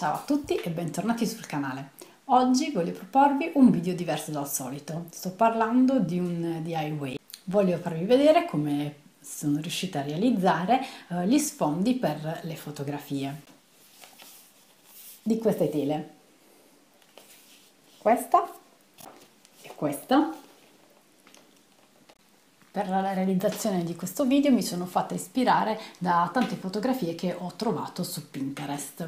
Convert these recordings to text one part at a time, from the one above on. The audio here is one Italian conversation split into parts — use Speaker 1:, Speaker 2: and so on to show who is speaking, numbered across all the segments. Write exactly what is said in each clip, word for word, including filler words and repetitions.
Speaker 1: Ciao a tutti e bentornati sul canale. Oggi voglio proporvi un video diverso dal solito. Sto parlando di un D I Y. Voglio farvi vedere come sono riuscita a realizzare eh, gli sfondi per le fotografie di queste tele. Questa e questa. Per la realizzazione di questo video mi sono fatta ispirare da tante fotografie che ho trovato su Pinterest.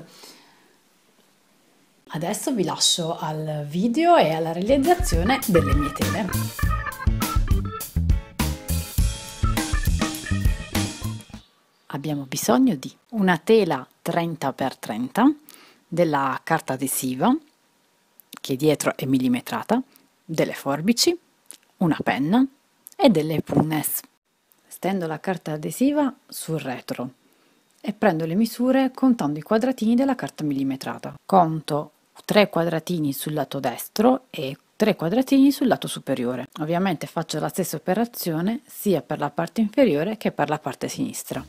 Speaker 1: Adesso vi lascio al video e alla realizzazione delle mie tele. Abbiamo bisogno di una tela trenta per trenta, della carta adesiva, che dietro è millimetrata, delle forbici, una penna e delle punnes. Stendo la carta adesiva sul retro e prendo le misure contando i quadratini della carta millimetrata. Conto tre quadratini sul lato destro e tre quadratini sul lato superiore. Ovviamente faccio la stessa operazione sia per la parte inferiore che per la parte sinistra.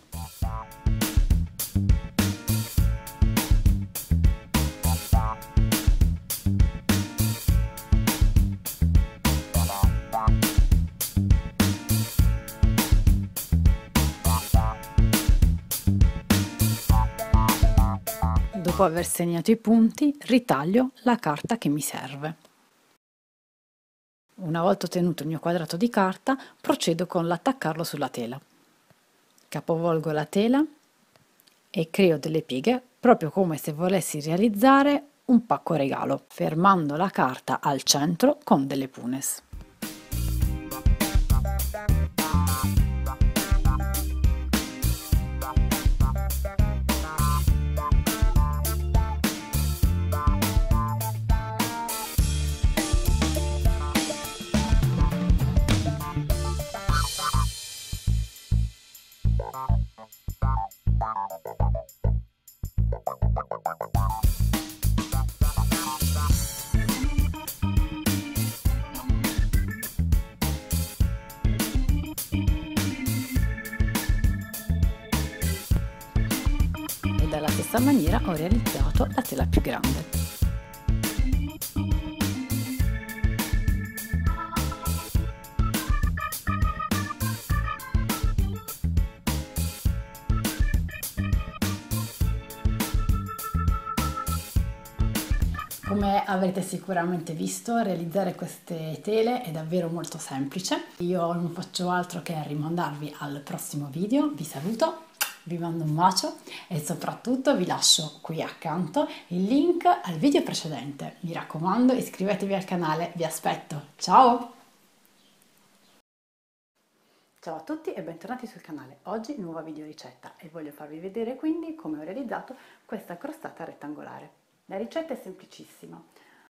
Speaker 1: Dopo aver segnato i punti, ritaglio la carta che mi serve. Una volta ottenuto il mio quadrato di carta, procedo con l'attaccarlo sulla tela. Capovolgo la tela e creo delle pieghe, proprio come se volessi realizzare un pacco regalo, fermando la carta al centro con delle punnes. E dalla stessa maniera ho realizzato la tela più grande. Come avrete sicuramente visto, realizzare queste tele è davvero molto semplice. Io non faccio altro che rimandarvi al prossimo video. Vi saluto, vi mando un bacio e soprattutto vi lascio qui accanto il link al video precedente. Mi raccomando, iscrivetevi al canale, vi aspetto. Ciao! Ciao a tutti e bentornati sul canale. Oggi nuova video ricetta e voglio farvi vedere quindi come ho realizzato questa crostata rettangolare. La ricetta è semplicissima,